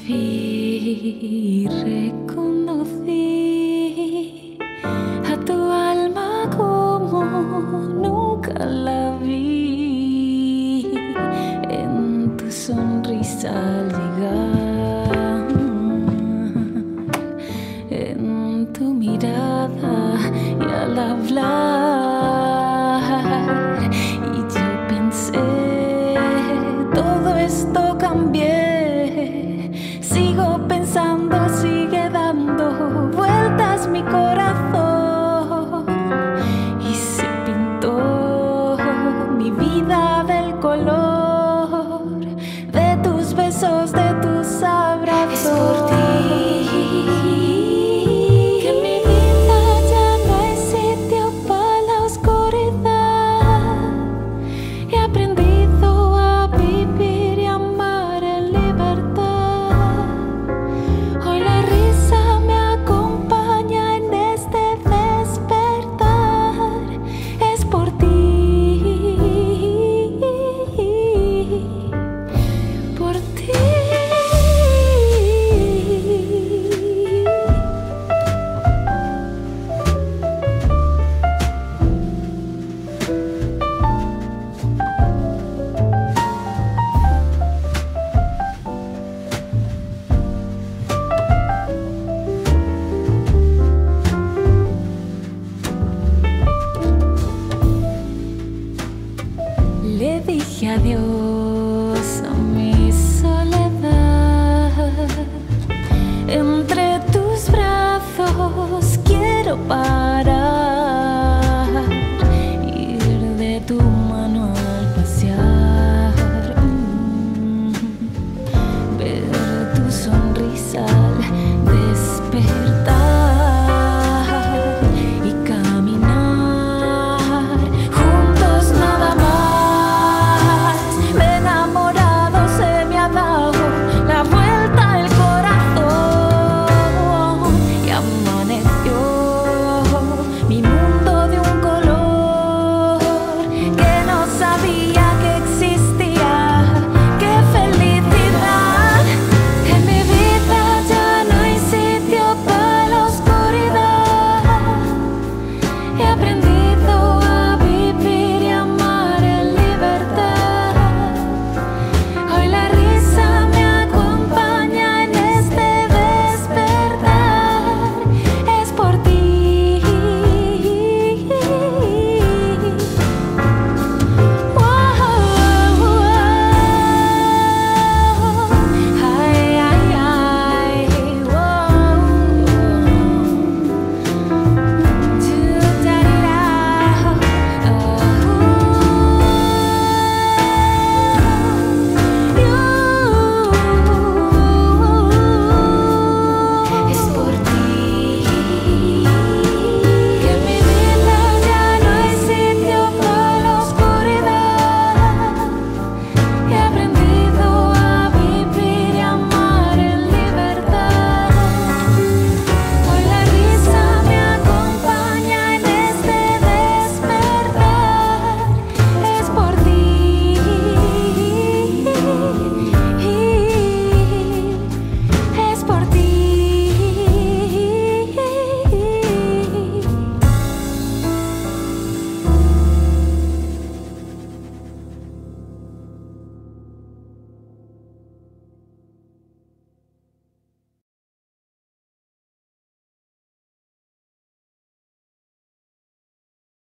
vi, reconocí a tu alma como nunca la vi, en tu sonrisa al llegar, en tu mirada y al hablar. Y yo pensé, todo esto cambié. Sigo pensando, sigue dando vueltas mi corazón, y se pintó mi vida del color de tus besos, de tus abrazos. Es por ti que mi vida ya no hay sitio para la oscuridad. He aprendido a vivir y amar en libertad. Hoy la risa me acompaña en este despertar. Es por ti, por ti. Le dije adiós a mi soledad. Entre tus brazos quiero paz.